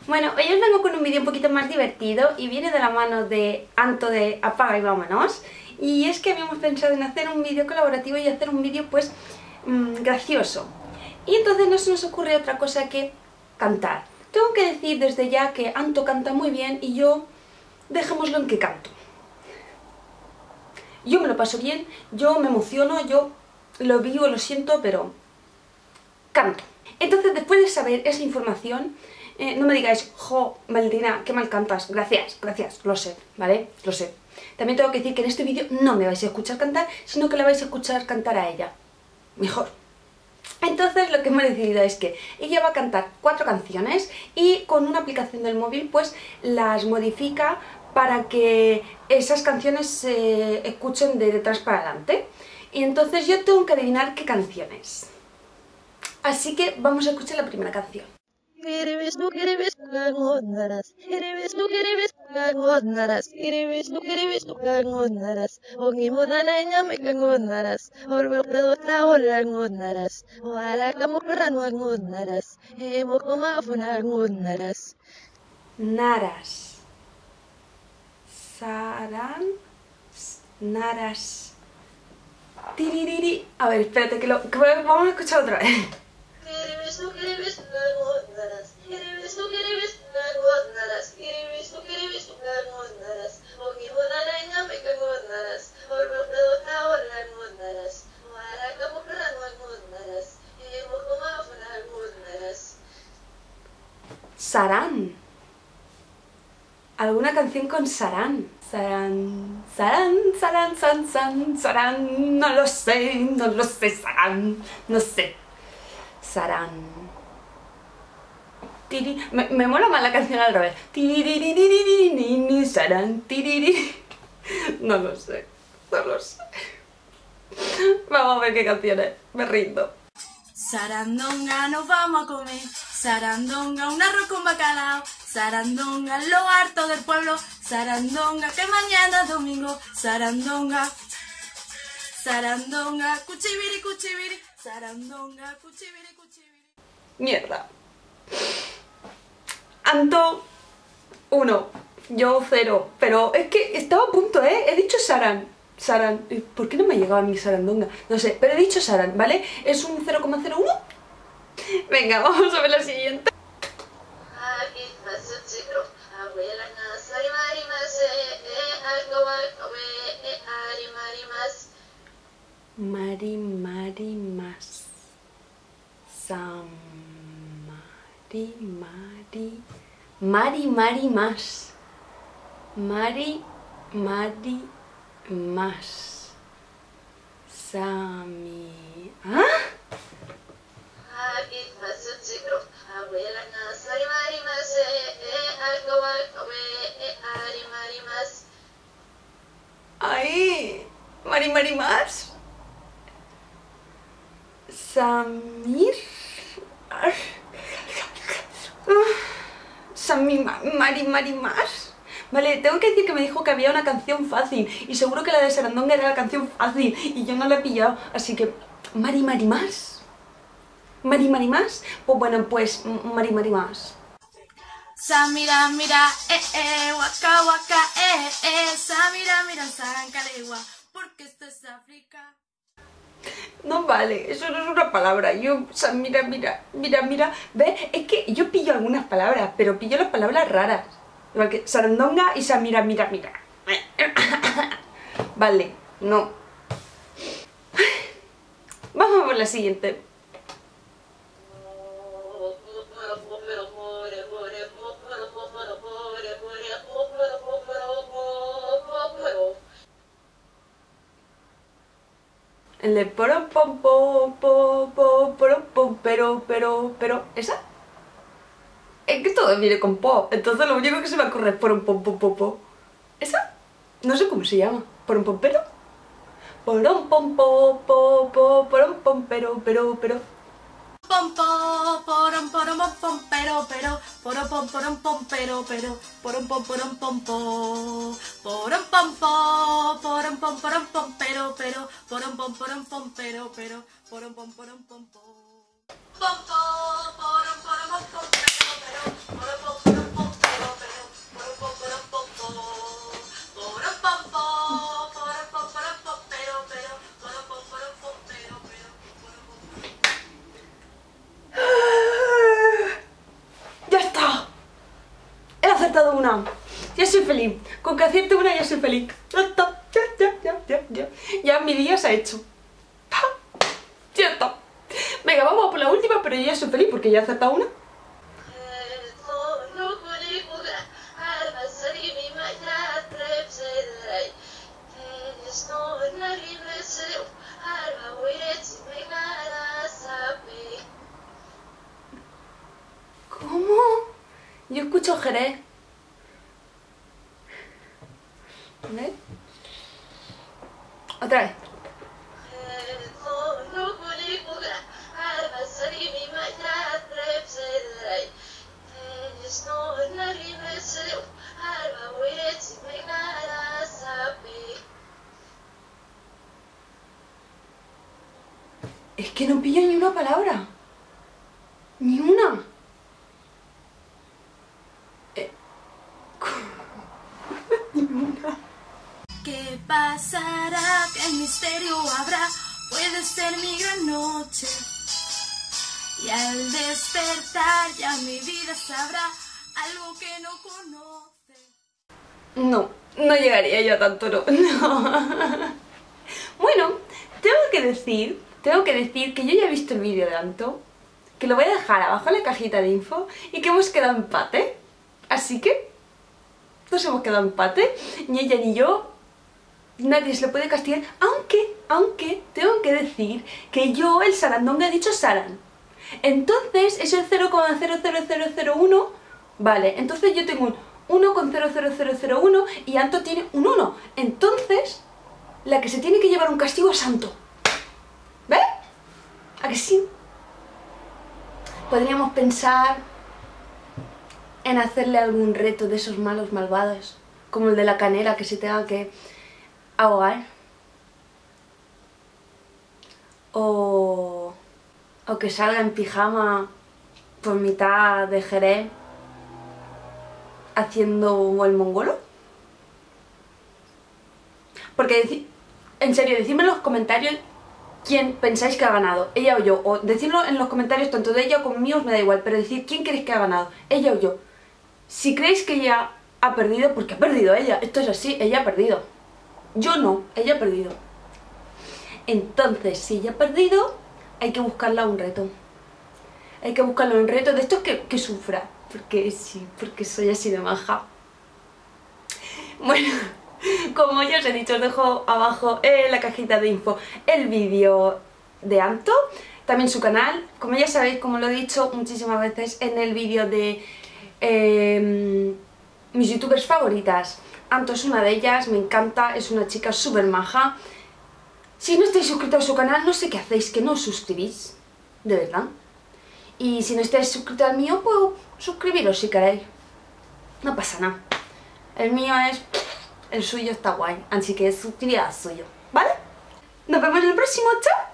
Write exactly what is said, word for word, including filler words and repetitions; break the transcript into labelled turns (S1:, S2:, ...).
S1: Bueno, hoy os vengo con un vídeo un poquito más divertido y viene de la mano de Anto de Apaga y Vámonos. Y es que habíamos pensado en hacer un vídeo colaborativo y hacer un vídeo pues mmm, gracioso. Y entonces no se nos ocurre otra cosa que cantar. Tengo que decir desde ya que Anto canta muy bien y yo dejémoslo en que canto. Yo me lo paso bien, yo me emociono, yo lo vivo, lo siento, pero canto. Entonces, después de saber esa información, eh, no me digáis, jo, Valentina, qué mal cantas. Gracias, gracias, lo sé, ¿vale? Lo sé. También tengo que decir que en este vídeo no me vais a escuchar cantar, sino que la vais a escuchar cantar a ella. Mejor. Entonces lo que hemos decidido es que ella va a cantar cuatro canciones y con una aplicación del móvil pues las modifica para que esas canciones se escuchen de detrás para adelante. Y entonces yo tengo que adivinar qué canciones. Así que vamos a escuchar la primera canción. Naras. Saran. Naras. Tiririri. A ver, espérate que lo... que vamos a escuchar otra vez. Sarán. ¿Alguna canción con Sarán? Sarán, Sarán, Sarán, San, San, Sarán, no lo sé, no lo sé, Sarán, no sé. Sarán. Tiri, me, me mola más la canción al revés. Tiririririririri, Sarán, tiriri. No lo sé, no lo sé. Vamos a ver qué canción es, me rindo.
S2: Sarandonga, nos vamos a comer. Sarandonga, un arroz con bacalao. Sarandonga, lo harto del pueblo. Sarandonga, que mañana es domingo. Sarandonga, sarandonga, cuchibiri, cuchibiri. Sarandonga, cuchibiri, cuchibiri.
S1: Mierda. Anto, uno. Yo, cero. Pero es que estaba a punto, ¿eh? He dicho Sarán. Sarán. ¿Por qué no me ha llegado a mi sarandonga? No sé, pero he dicho Sarán, ¿vale? Es un cero coma cero uno. Venga, vamos a ver la siguiente. Mari, mari, más. Sam, mari, mari. Mari, mari, más. Mari, mari, más. Sami. ¿Ah? Ay, mari, mari, más. Samir. Samir, mari, mari, más. Vale, tengo que decir que me dijo que había una canción fácil y seguro que la de Sarandonga era la canción fácil y yo no la he pillado, así que... Mari, mari, más. Mari, mari, más. Pues bueno, pues mari, mari, más.
S2: Samira, mira, eh, eh, waka, waka, eh, eh. Samira, mira, sancalegua, porque esto es África.
S1: No vale, eso no es una palabra. Yo, o sea, mira, mira, mira, mira. ¿Ves? Es que yo pillo algunas palabras, pero pillo las palabras raras. Igual que sarandonga y samira, mira, mira. Vale, no. Vamos por la siguiente. El de poro pom pom pom pom poro pom pero pero pero ¿esa? Es que todo viene con po, entonces lo único que se me ocurre es porom pom pom pom pom. ¿Esa? No sé cómo se llama. ¿Porom pom pero? Porom pom pom pom pom porom pom pero pero pero.
S2: Pom pom porom porom pom pero pero porom pom porom pom pero pero porom pom porom pom pom porom pom pom porom pom porom pom pero pero porom pom porom pom pero pero porom pom porom pom pom pom pom porom porom pom pero pero porom pom porom
S1: acertado una. Ya soy feliz. Con que acierte una ya soy feliz. Ya está. Ya, ya, ya, ya, ya. Ya mi día se ha hecho. Ya está. Venga, vamos a por la última, pero yo ya soy feliz porque ya he acertado una. ¿Cómo? Yo escucho Jerez. ¿Ves? Otra vez. Es que no pillo ni una palabra. Ni una. Eh. Ni una.
S2: ¿Qué pasará? ¿Qué misterio habrá? Puede ser mi gran noche. Y al despertar ya mi vida sabrá algo que no conoce.
S1: No, no llegaría yo a tanto, no. No. Bueno, tengo que decir, tengo que decir que yo ya he visto el vídeo de Anto, que lo voy a dejar abajo en la cajita de info y que hemos quedado empate. Así que nos hemos quedado empate, ni ella ni yo. Nadie se lo puede castigar, aunque, aunque, tengo que decir que yo el sarandonga he dicho Saran. Entonces es el cero coma cero cero cero cero uno, vale, entonces yo tengo un uno coma cero cero cero cero uno y Anto tiene un uno. Entonces, la que se tiene que llevar un castigo es Anto. ¿Ves? ¿A que sí? Podríamos pensar en hacerle algún reto de esos malos malvados, como el de la canela que se tenga que ahogar, o, o que salga en pijama por mitad de Jerez haciendo el mongolo. Porque, en serio, decidme en los comentarios quién pensáis que ha ganado, ella o yo, o decidlo en los comentarios tanto de ella o como míos, me da igual, pero decid quién creéis que ha ganado, ella o yo. Si creéis que ella ha perdido, porque ha perdido ella, esto es así, ella ha perdido. Yo no, ella ha perdido. Entonces, si ella ha perdido, hay que buscarla un reto. Hay que buscarle un reto de estos que, que sufra. Porque sí, porque soy así de maja. Bueno, como ya os he dicho, os dejo abajo en la cajita de info el vídeo de Anto. También su canal. Como ya sabéis, como lo he dicho muchísimas veces en el vídeo de eh, mis youtubers favoritas, Anto es una de ellas, me encanta, es una chica súper maja. Si no estáis suscritos a su canal, no sé qué hacéis, que no os suscribís, de verdad. Y si no estáis suscritos al mío, pues suscribiros si queréis. No pasa nada. El mío es... el suyo está guay, así que suscribid al suyo, ¿vale? Nos vemos en el próximo, chao.